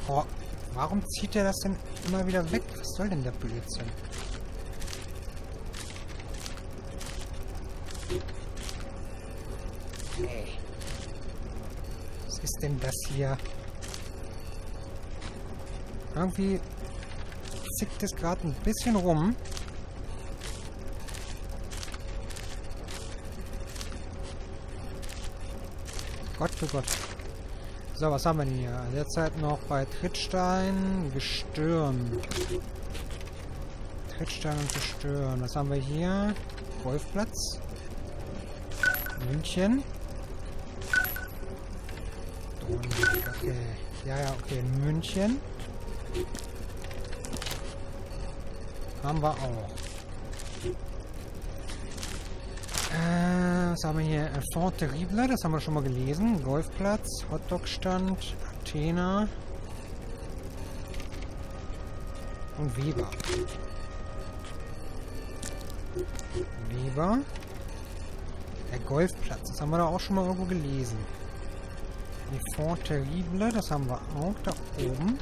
Oh, warum zieht er das denn immer wieder weg? Was soll denn der Blödsinn? Ey. Was ist denn das hier? Irgendwie zickt es gerade ein bisschen rum. Gott für Gott. So, was haben wir denn hier? Derzeit noch bei Trittstein, Gestirn. Trittstein und Gestirn. Was haben wir hier? Golfplatz. München. Okay. Ja, okay. München. Haben wir auch. Was haben wir hier? Enfant Terrible, das haben wir schon mal gelesen. Golfplatz, Hotdog-Stand, Athena und Weber. Weber. Der Golfplatz, das haben wir da auch schon mal irgendwo gelesen. Enfant Terrible, das haben wir auch da oben.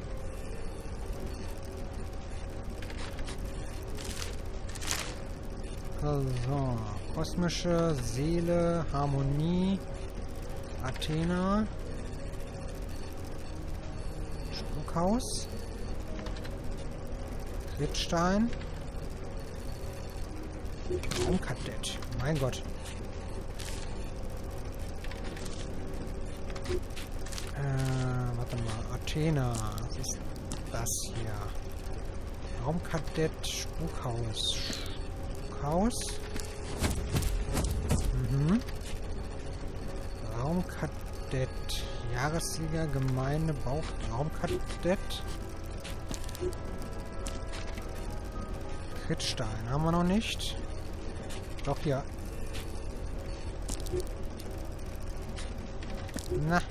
Also, kosmische Seele, Harmonie, Athena, Spukhaus, Trittstein, Raumkadett, mein Gott. Warte mal, Athena, was ist das hier? Raumkadett, Spukhaus. Haus. Raumkadett. Jahressieger, Gemeinde, Bauch, Raumkadett. Trittstein haben wir noch nicht. Doch, hier. Na.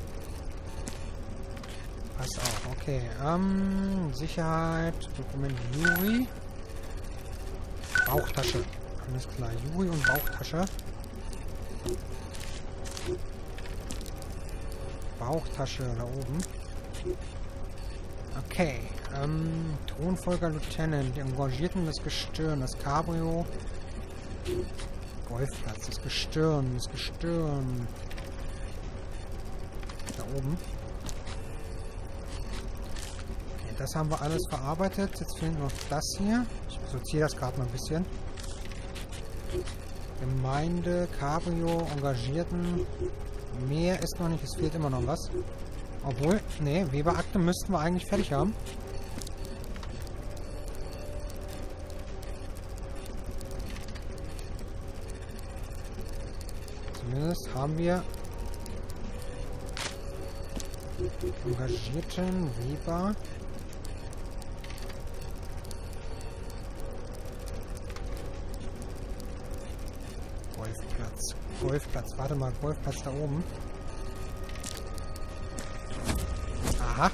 Pass auf, okay. Sicherheit, Dokument Juri. Bauchtasche. Alles klar. Juri und Bauchtasche. Bauchtasche da oben. Okay. Thronfolger Lieutenant. Die Engagierten, das Gestirn. Das Cabrio. Golfplatz. Das Gestirn. Das Gestirn. Da oben. Okay, das haben wir alles verarbeitet. Jetzt fehlt noch das hier. Ich sortiere das gerade mal ein bisschen. Gemeinde, Cabrio, Engagierten. Mehr ist noch nicht, es fehlt immer noch was. Obwohl, nee, Weberakte müssten wir eigentlich fertig haben. Zumindest haben wir Engagierten, Weber. Golfplatz. Warte mal, Golfplatz da oben. Aha.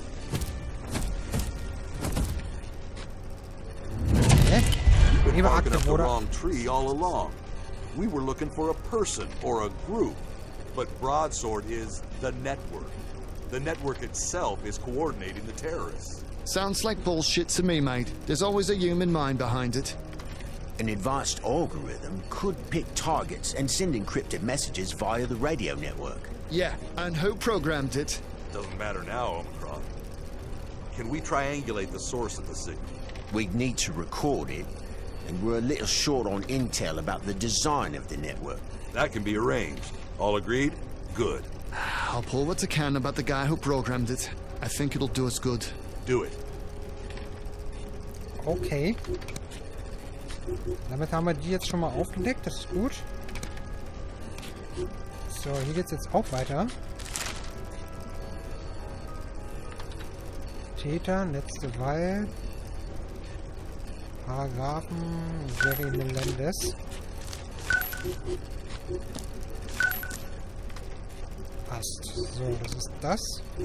Barking up the wrong tree all along. We were looking for a person or a group, but Broadsword is the network. The network itself is coordinating the terrorists. Sounds like bullshit to me, mate. There's always a human mind behind it. An advanced algorithm could pick targets and send encrypted messages via the radio network. Yeah, and who programmed it? Doesn't matter now, Omicron. Can we triangulate the source of the signal? We'd need to record it, and we're a little short on intel about the design of the network. That can be arranged. All agreed? Good. I'll pull what I can about the guy who programmed it. I think it'll do us good. Do it. Okay. Damit haben wir die jetzt schon mal aufgedeckt. Das ist gut. So, hier geht es jetzt auch weiter. Täter, letzte Wahl. Paragraphen, Jerry Melendez. Passt. So, das ist das.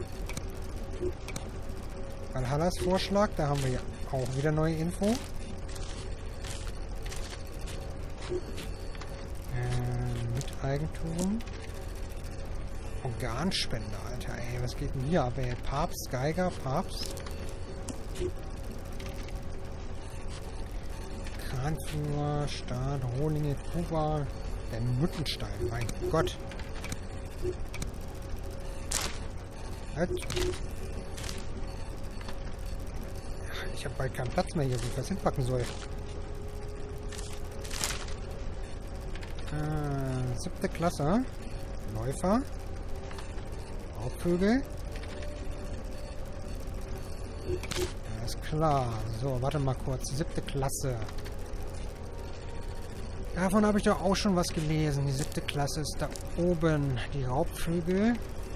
Valhallas Vorschlag, da haben wir ja auch wieder neue Info. Miteigentum. Organspender, Alter, ey. Was geht denn hier ab, ey? Papst, Geiger, Papst. Kranführer, Staat, Rohlinge, Kuba, der Muttenstein, mein Gott. Halt. Ich habe bald keinen Platz mehr hier, wo ich was hinpacken soll. 7. Klasse. Läufer. Raubvögel. Alles klar. So, warte mal kurz. 7. Klasse. Davon habe ich doch auch schon was gelesen. Die 7. Klasse ist da oben. Die Raubvögel.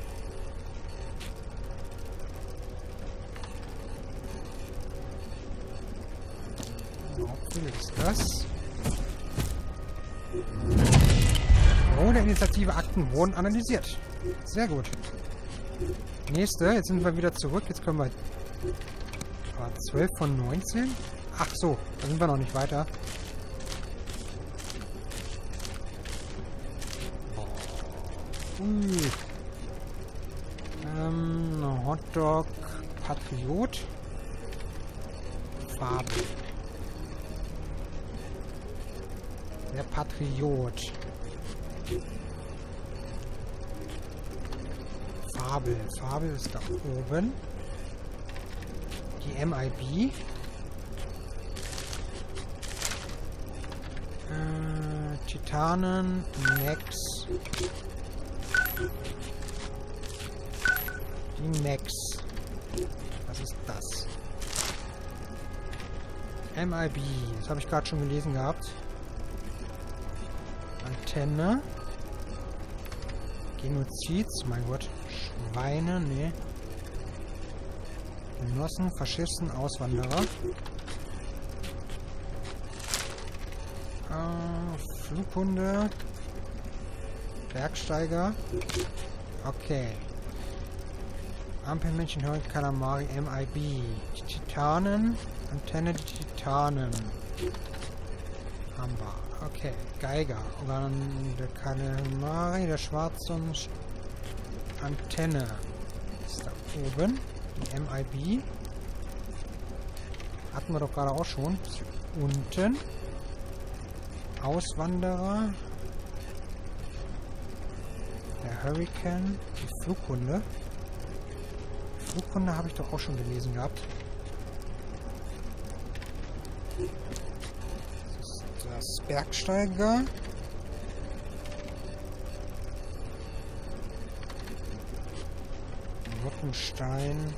Raubvögel ist das. Oh, der Initiative Akten wurden analysiert. Sehr gut. Nächste, jetzt sind wir wieder zurück. Jetzt können wir... 12 von 19? Ach so, da sind wir noch nicht weiter. Hotdog, Patriot. Farbe. Der Patriot. Fabel. Fabel ist da oben. Die MIB. Titanen. Max. Die Max. Was ist das? MIB. Das habe ich gerade schon gelesen gehabt. Antenne. Genozids. Mein Gott. Schweine. Nee. Genossen, Faschisten, Auswanderer. Flughunde. Bergsteiger. Okay. Ampelmännchen, Hurrikan, Kalamari, MIB. Die Titanen. Antenne, die Titanen. Haben wir. Okay. Geiger. Organ der Kalamari, der Schwarzen. Antenne. Ist da oben. Die MIB. Hatten wir doch gerade auch schon. Unten. Auswanderer. Der Hurrikan. Die Flughunde. Flughunde habe ich doch auch schon gelesen gehabt. Das ist das Bergsteiger. Rottenstein.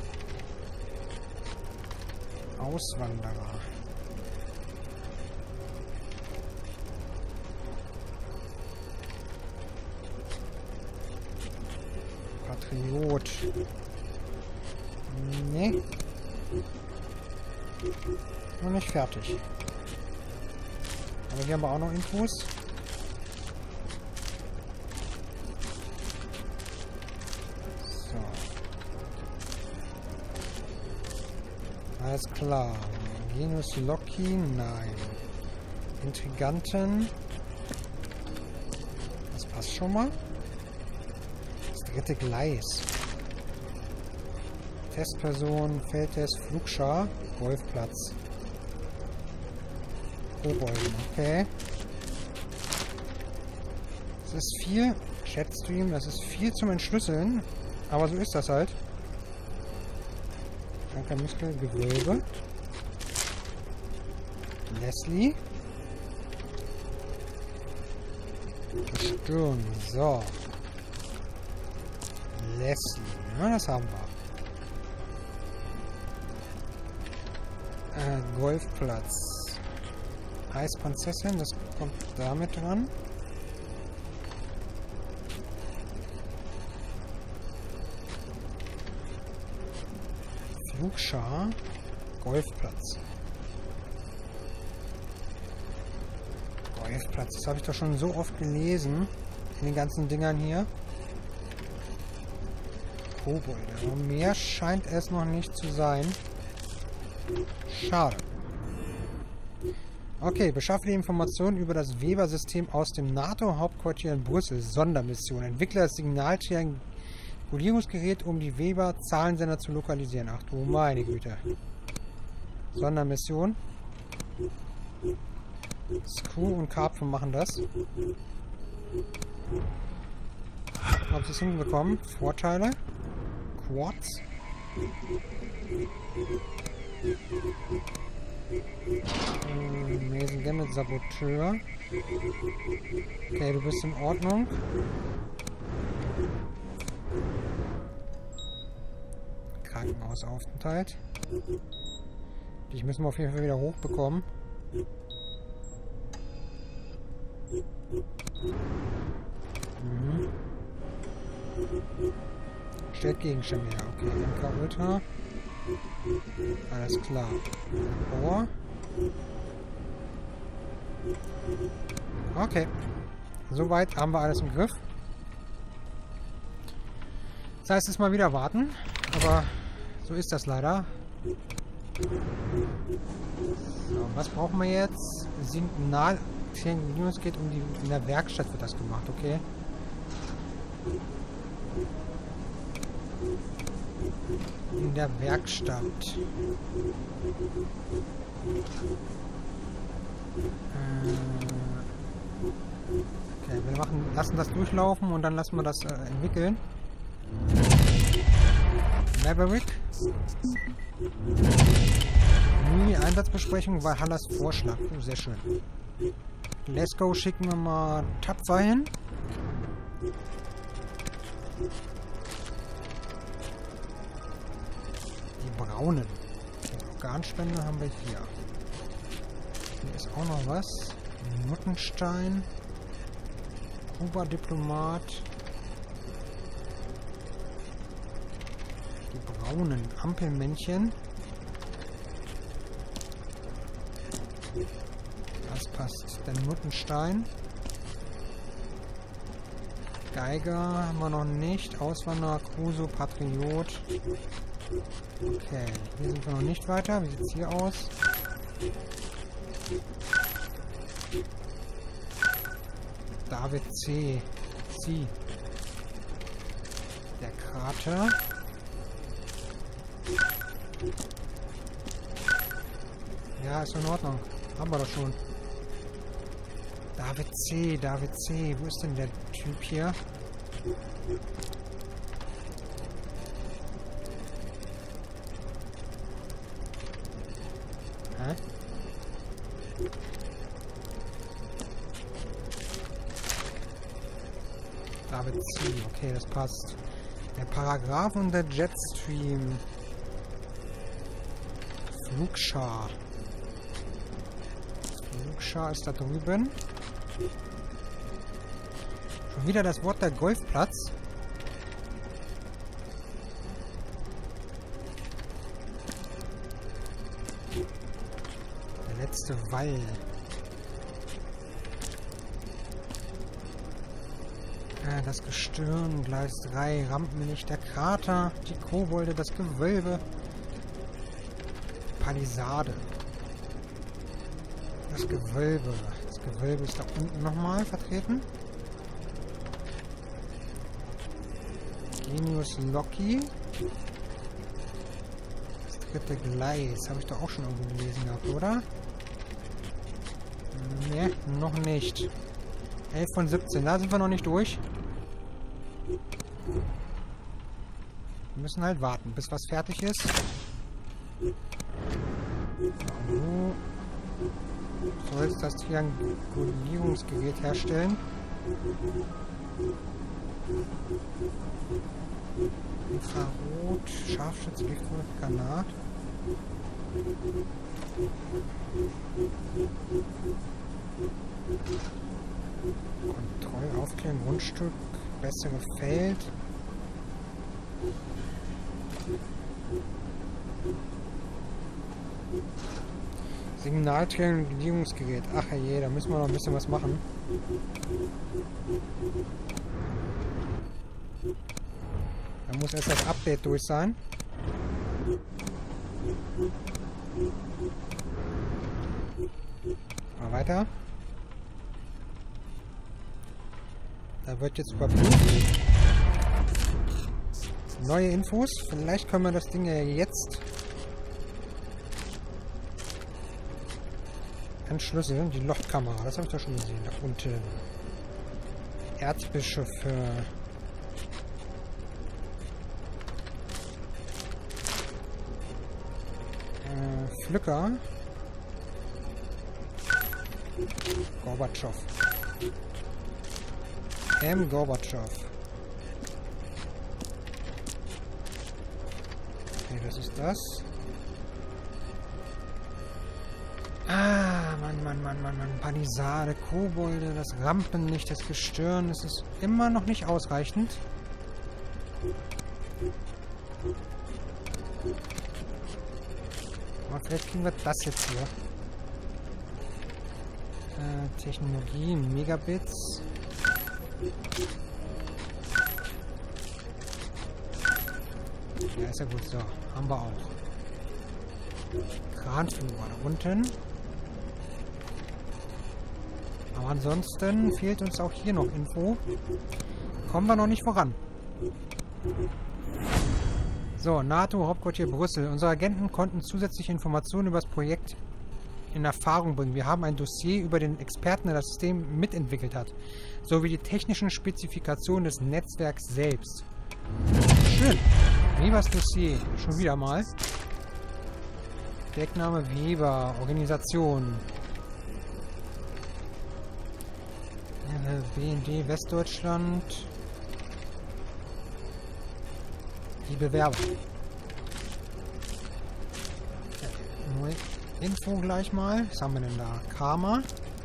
Auswanderer. Patriot. Nee. Noch nicht fertig. Aber hier haben wir auch noch Infos. So. Alles klar. Genius Loki? Nein. Intriganten. Das passt schon mal. Das 3. Gleis. Testperson, Feldtest, Flugschar, Golfplatz. Kobolden, okay. Das ist viel, Chatstream, das ist viel zum Entschlüsseln, aber so ist das halt. Kranker Muskel, Gewölbe. Leslie. Sturm, so. Leslie, ja, das haben wir. Golfplatz. Eisprinzessin, das kommt damit dran. Flugschar. Golfplatz. Golfplatz, das habe ich doch schon so oft gelesen. In den ganzen Dingern hier. Kobolde. Aber mehr scheint es noch nicht zu sein. Schade. Okay, beschaffe die Informationen über das Weber-System aus dem NATO-Hauptquartier in Brüssel. Sondermission. Entwickler des Signalträger Kodierungsgerät, um die Weber-Zahlensender zu lokalisieren. Ach du meine Güte. Sondermission. Screw und Karpfen machen das. Ob sie es hinbekommen? Vorteile. Quartz. Mason Gamut, Saboteur. Okay, du bist in Ordnung. Krankenhausaufenthalt. Dich müssen wir auf jeden Fall wieder hochbekommen. Stellt Gegenstände her. Okay, MK Ultra. Alles klar. Bohr. Okay. Soweit haben wir alles im Griff. Das heißt, es mal wieder warten. Aber so ist das leider. So, was brauchen wir jetzt? Signal. Es geht um die. In der Werkstatt wird das gemacht, okay? In der Werkstatt. Okay, wir lassen das durchlaufen und dann lassen wir das entwickeln. Maverick. Mini-Einsatzbesprechung bei Hallas Vorschlag. Oh, sehr schön. Let's go, schicken wir mal Tapfer hin. Die braunen. Die Organspende haben wir hier. Hier ist auch noch was. Nuttenstein. Kuba-Diplomat. Die braunen Ampelmännchen. Das passt. Der Nuttenstein. Geiger haben wir noch nicht. Auswanderer, Crusoe, Patriot. Okay, hier sind wir noch nicht weiter. Wie sieht es hier aus? David C. C. Der Krater. Ja, ist in Ordnung. Haben wir doch schon. David C. David C. Wo ist denn der Typ hier? Hä? David C. Okay, das passt. Der Paragraph und der Jetstream. Flugschar. Flugschar ist da drüben. Schon wieder das Wort der Golfplatz. Der letzte Wall. Das Gestirn, Gleis 3, Rampenlicht, der Krater, die Kobolde, das Gewölbe, Palisade. Das Gewölbe. Das Gewölbe ist da unten nochmal vertreten. Genius Loki. Das dritte Gleis. Habe ich doch auch schon irgendwo gelesen gehabt, oder? Ne, noch nicht. 11 von 17. Da sind wir noch nicht durch. Wir müssen halt warten, bis was fertig ist. So. Soll jetzt das Triangulierungsgerät herstellen. Infrarot, Scharfschütze, Granat. Kontrollaufklärung, Grundstück, bessere Feld. Signaltriangulierungsgerät. Ach je, da müssen wir noch ein bisschen was machen. Da muss erst das Update durch sein. Mal weiter. Da wird jetzt überprüft. Neue Infos. Vielleicht können wir das Ding ja jetzt entschlüsseln. Die Lochkamera, das habe ich doch schon gesehen. Da unten. Erzbischöfe. Flücker. Gorbatschow. Gorbatschow. Okay, das ist das. Ah, Mann. Panisade, Kobolde, das Rampenlicht, das Gestirn. Das ist immer noch nicht ausreichend. Aber vielleicht kriegen wir das jetzt hier. Technologie, Megabits. Ja, ist ja gut. So, haben wir auch. Kranflur da unten. Aber ansonsten fehlt uns auch hier noch Info. Kommen wir noch nicht voran. So, NATO-Hauptquartier Brüssel. Unsere Agenten konnten zusätzliche Informationen über das Projekt in Erfahrung bringen. Wir haben ein Dossier über den Experten, der das System mitentwickelt hat, sowie die technischen Spezifikationen des Netzwerks selbst. Schön. Webers Dossier. Schon wieder mal. Deckname Weber. Organisation. BND Westdeutschland. Die Bewerber. Neue Info gleich mal. Was haben wir denn da? Karma.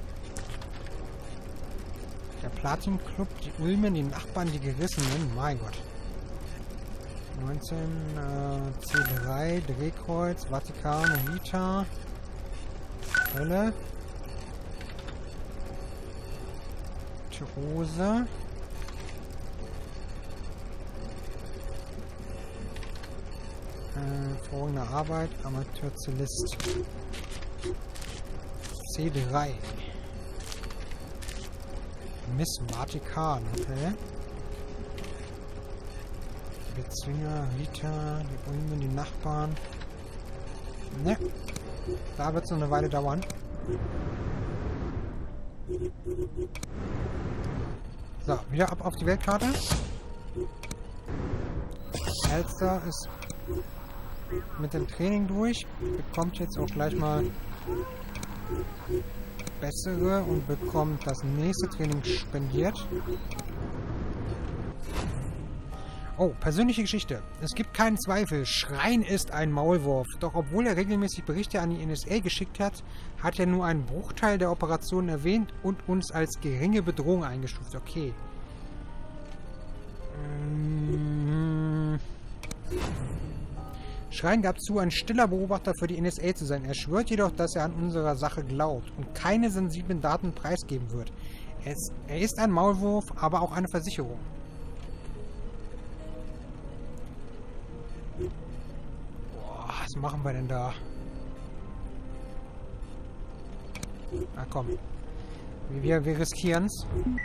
Der Platin Club, die Ulmen, die Nachbarn, die Gerissenen. Mein Gott. 19, C3, Drehkreuz, Vatikan, Rita. Hölle. Rose. Vorgehende Arbeit, Amateurzellist. C3. Miss Vatikan, okay. Bezwinger, Rita, die Ulmen, die Nachbarn. Ne, da wird es noch eine Weile dauern. So, wieder ab auf die Weltkarte. Elster ist mit dem Training durch. Bekommt jetzt auch gleich mal bessere und bekommt das nächste Training spendiert. Oh, persönliche Geschichte. Es gibt keinen Zweifel. Schrein ist ein Maulwurf. Doch obwohl er regelmäßig Berichte an die NSA geschickt hat, hat er nur einen Bruchteil der Operationen erwähnt und uns als geringe Bedrohung eingestuft. Okay. Schrein gab zu, ein stiller Beobachter für die NSA zu sein. Er schwört jedoch, dass er an unserer Sache glaubt und keine sensiblen Daten preisgeben wird. Er ist ein Maulwurf, aber auch eine Versicherung. Was machen wir denn da? Na komm. Wir riskieren es.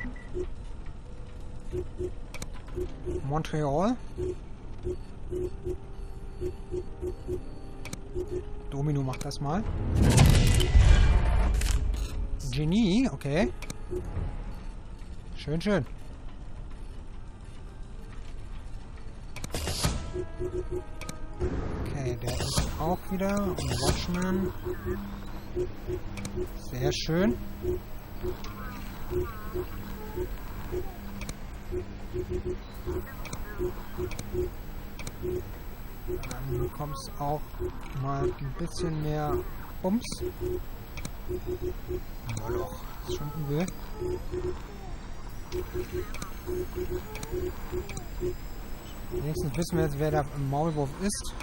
Montreal. Domino macht das mal. Genie, okay. Schön, schön. Okay, der ist auch wieder. Und Watchman. Sehr schön. Du bekommst auch mal ein bisschen mehr Bums. Moloch, ist schon übel. Wenigstens wissen wir jetzt, wer der Maulwurf ist.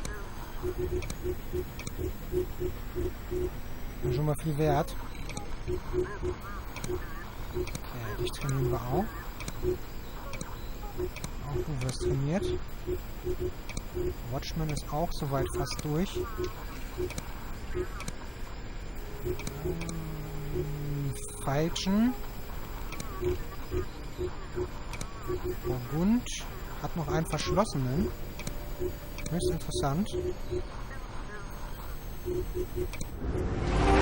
Das ist schon mal viel wert. Okay, dich trainieren wir auch. Auch du wirst trainiert. Watchman ist auch soweit fast durch. Falschen. Burgund hat noch einen verschlossenen. Höchst interessant.